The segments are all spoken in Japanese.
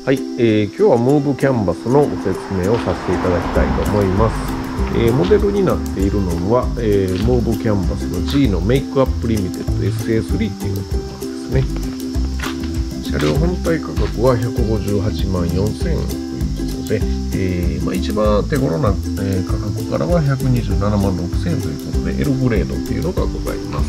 はい、今日はムーブキャンバスのご説明をさせていただきたいと思います。モデルになっているのは、ムーブキャンバスの G のメイクアップリミテッド SA3 っていう車ですね。車両本体価格は158万4000円ということで、一番手頃な、価格からは127万6000円ということで L グレードっていうのがございます。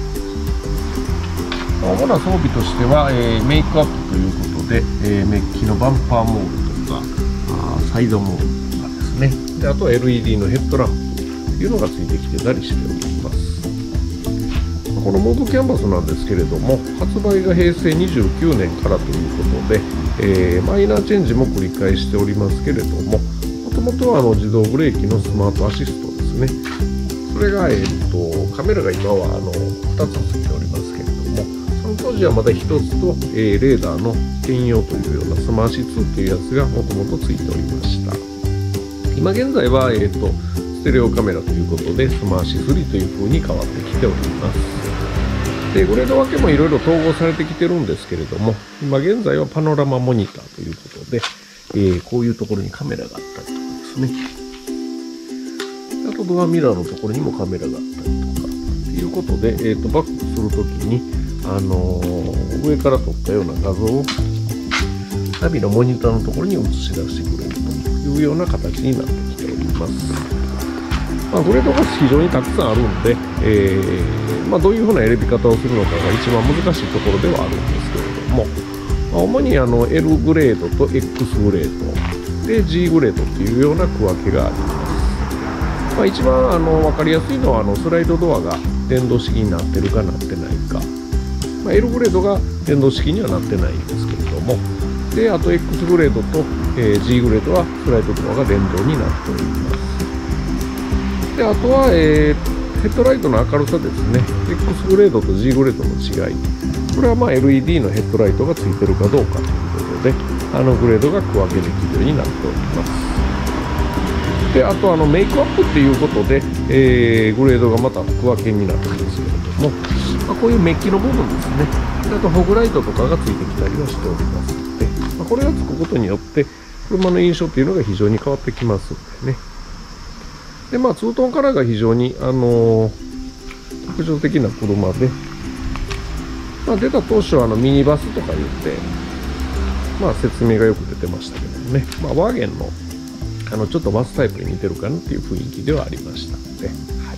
主な装備としては、メイクアップということで、メッキのバンパーモードとかサイドモードとかですね。であとは LED のヘッドランプというのがついてきてたりしております。このモードキャンバスなんですけれども、発売が平成29年からということで、マイナーチェンジも繰り返しておりますけれども、もともとは自動ブレーキのスマートアシストですね。それが、カメラが今は2つついておりますけれども、その当時はまだ1つと、レーダーの兼用というようなスマーシ2というやつがもともとついておりました。今現在は、ステレオカメラということでスマーシ3という風に変わってきております。でグレード分けもいろいろ統合されてきてるんですけれども、今現在はパノラマモニターということで、こういうところにカメラがあったりとかですね。あとドアミラーのところにもカメラがあったりとかということで、バックするときに、上から撮ったような画像をナビのモニターのところに映し出してくれるというような形になってきております。グレードが非常にたくさんあるんで、どういうふうな選び方をするのかが一番難しいところではあるんですけれども、主にL グレードと X グレードで G グレードっていうような区分けがあります。一番分かりやすいのはスライドドアが電動式になってるかなってないか、L グレードが電動式にはなってないんですけれども、であと X グレードと、G グレードはスライドドアが電動になっております。であとは、ヘッドライトの明るさですね。 X グレードと G グレードの違い、これはLED のヘッドライトがついてるかどうかということで、グレードが区分けできるようになっております。であとメイクアップっていうことで、グレードがまた区分けになってるんですけれども、こういうメッキの部分ですね。あとホグライトとかがついてきたりはしておりますので、これがつくことによって車の印象っていうのが非常に変わってきますんでね。でツートンカラーが非常に特徴的な車で、出た当初はミニバスとか言って説明がよく出てましたけどもね、ワーゲンのちょっとバスタイプに似てるかなっていう雰囲気ではありましたので、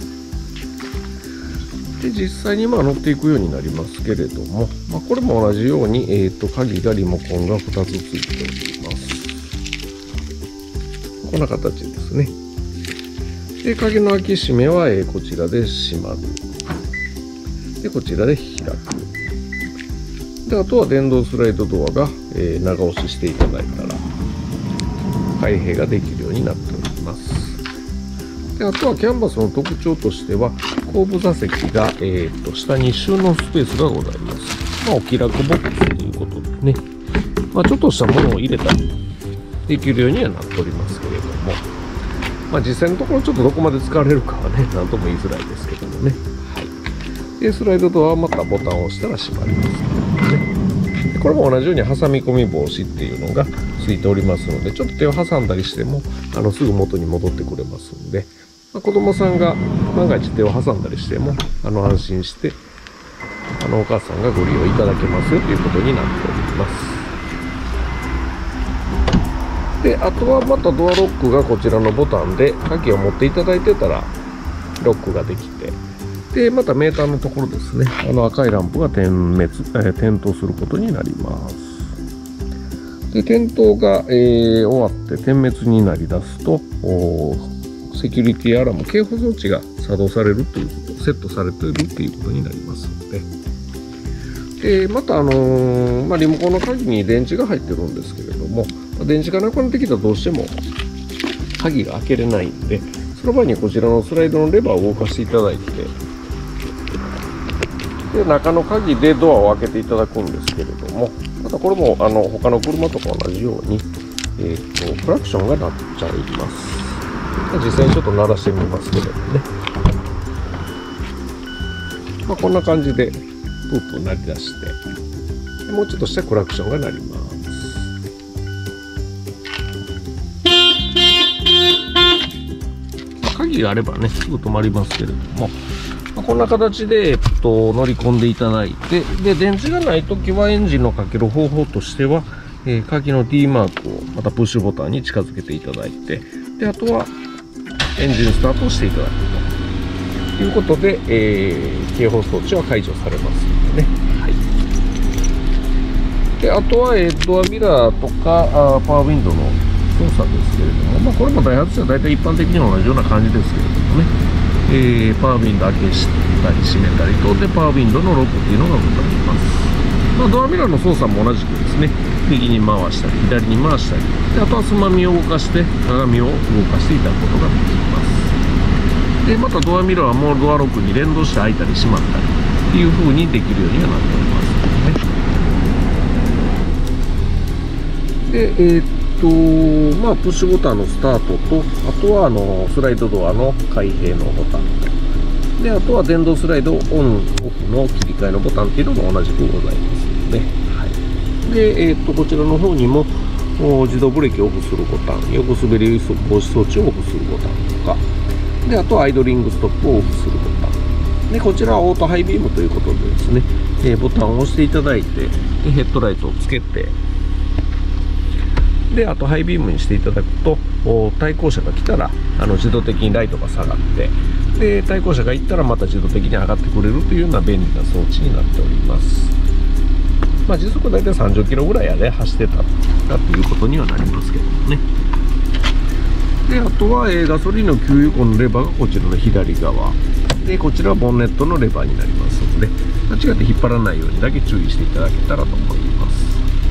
で実際に乗っていくようになりますけれども、これも同じように、鍵がリモコンが2つついております。こんな形ですね。で鍵の開き閉めは、こちらで閉まる。でこちらで開く。であとは電動スライドドアが、長押ししていただいたら開閉ができるようになっております。であとはキャンバスの特徴としては、後部座席が、下に収納スペースがございます。お気楽ボックスということでね、ちょっとしたものを入れたりできるようにはなっておりますけれども、実際のところちょっとどこまで使われるかはね、なんとも言いづらいですけどもね。でスライドドアはまたボタンを押したら閉まりますけどね。でこれも同じように挟み込み防止っていうのがついておりますので、ちょっと手を挟んだりしてもすぐ元に戻ってくれますんで、子供さんが万が一手を挟んだりしても安心してお母さんがご利用いただけますよということになっております。であとはまたドアロックがこちらのボタンで鍵を持っていただいてたらロックができて、でまたメーターのところですね、赤いランプが点灯することになります。で点灯が、終わって点滅になりだすとセキュリティアラーム警報装置が作動されるということ、セットされているということになりますので、またリモコンの鍵に電池が入ってるんですけれども、電池がなくなってきたらどうしても鍵が開けれないんで、その場合にこちらのスライドのレバーを動かしていただいて、で中の鍵でドアを開けていただくんですけれども、またこれも他の車とか同じように、クラクションが鳴っちゃいます。実際にちょっと鳴らしてみますけれどもね、こんな感じでプープー鳴り出して、もうちょっとしたクラクションが鳴ります。 キがあればね、すぐ止まりますけれども、こんな形で、乗り込んでいただいて、で、電池がないときはエンジンのかける方法としては、鍵の D マークをまたプッシュボタンに近づけていただいて、で、あとはエンジンスタートをしていただくということで、警報装置は解除されますのでね。はい。で、あとは、ドアミラーとかパワーウィンドウの操作ですけれども、これもダイハツは大体一般的に同じような感じですけれどもね。パワーウィンドウ開けしたり閉めたりと、で、パワーウィンドウのロックっていうのがございます。ドアミラーの操作も同じくですね、右に回したり、左に回したり、であとはつまみを動かして、鏡を動かしていただくことができます。で、またドアミラーはもうドアロックに連動して開いたり閉まったりっていう風にできるようにはなっておりますね。で、プッシュボタンのスタートと、あとはスライドドアの開閉のボタンで、あとは電動スライドオンオフの切り替えのボタンっていうのも同じくございますので、はい。で、こちらの方にも自動ブレーキをオフするボタン、横滑り防止装置をオフするボタンとか、で、あとはアイドリングストップをオフするボタン。で、こちらはオートハイビームということでですね、ボタンを押していただいて、でヘッドライトをつけて、で、あとハイビームにしていただくと、対向車が来たら自動的にライトが下がって、で、対向車が行ったらまた自動的に上がってくれるというような便利な装置になっております。時速大体30キロぐらいで走ってたということにはなりますけどもね。で、あとはガソリンの給油口のレバーがこちらの左側で、こちらはボンネットのレバーになりますので、間違って引っ張らないようにだけ注意していただけたらと思います。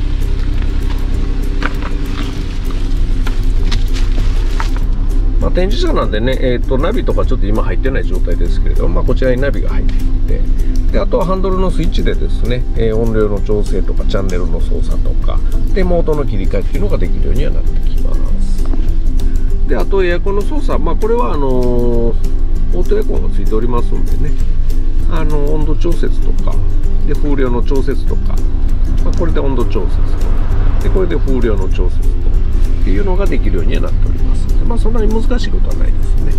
展示車なんでね、ナビとかちょっと今入ってない状態ですけれども、こちらにナビが入っていて、で、あとはハンドルのスイッチでですね、音量の調整とかチャンネルの操作とか、で、モードの切り替えっていうのができるようにはなってきます。で、あとエアコンの操作、これはオートエアコンがついておりますんでね、温度調節とか、で、風量の調節とか、これで温度調節と、で、これで風量の調節と、っていうのができるようにはなっております。そんなに難しいことはないですね。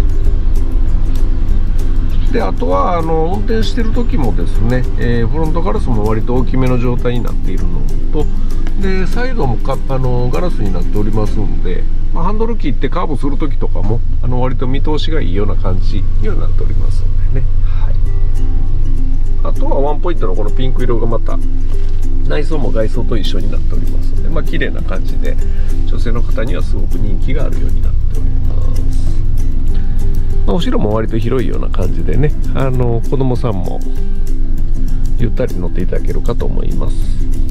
で、あとは運転してる時もですね、フロントガラスも割と大きめの状態になっているのと、で、サイドもガラスになっておりますので、ハンドル切ってカーブする時とかも割と見通しがいいような感じにはなっておりますのでね。はい。あとはワンポイントのこのピンク色がまた内装も外装と一緒になっておりますので、綺麗な感じで女性の方にはすごく人気があるようになっております。後ろも割と広いような感じでね、子供さんもゆったり乗っていただけるかと思います。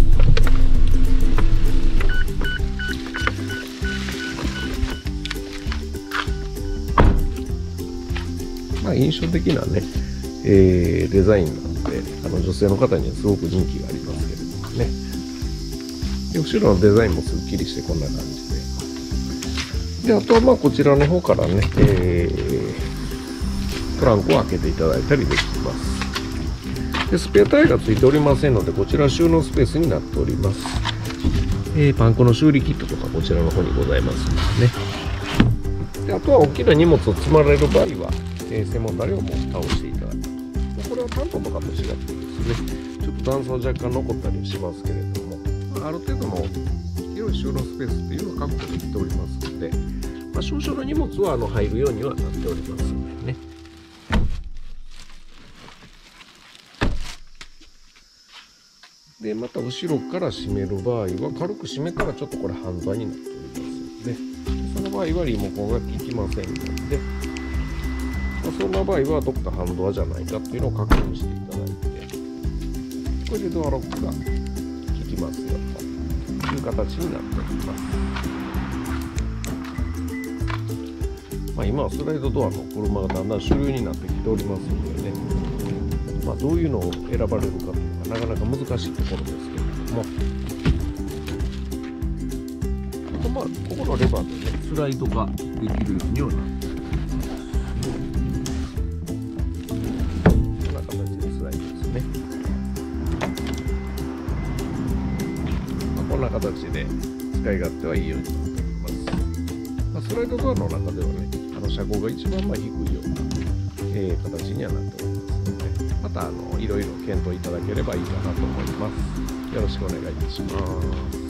印象的なね、デザインなんで、女性の方にはすごく人気がありますけれどもね。で、後ろのデザインもすっきりしてこんな感じで。で、あとはこちらの方からね、トランクを開けていただいたりできます。で、スペアタイヤがついておりませんので、こちらは収納スペースになっております。パンクの修理キットとかこちらの方にございますのでね。で、あとは大きな荷物を積まれる場合は、背もたれをもう倒していただくと。これはタンポンとかと違ってですね、ちょっと段差は若干残ったりしますけれども、ある程度の広い収納スペースっていうのは確保できておりますので、少々の荷物は入るようにはなっておりますのでね。で、また後ろから閉める場合は、軽く閉めたらちょっとこれハンドになっておりますので、その場合はリモコンが効きませんので、そんな場合はどっかハンドアじゃないかっていうのを確認していただいて、これでドアロックが効きますよという形になっております。今はスライドドアの車がだんだん主流になってきておりますのでね、どういうのを選ばれるかというのはなかなか難しいところですけれども、あとここのレバーでね、スライドができるようにはなっております。こんな形で使い勝手はいいようになっております。スライドドアの中ではね、 車高が一番低いような、形にはなっておりますので、またいろいろ検討いただければいいかなと思います。よろしくお願いいたします。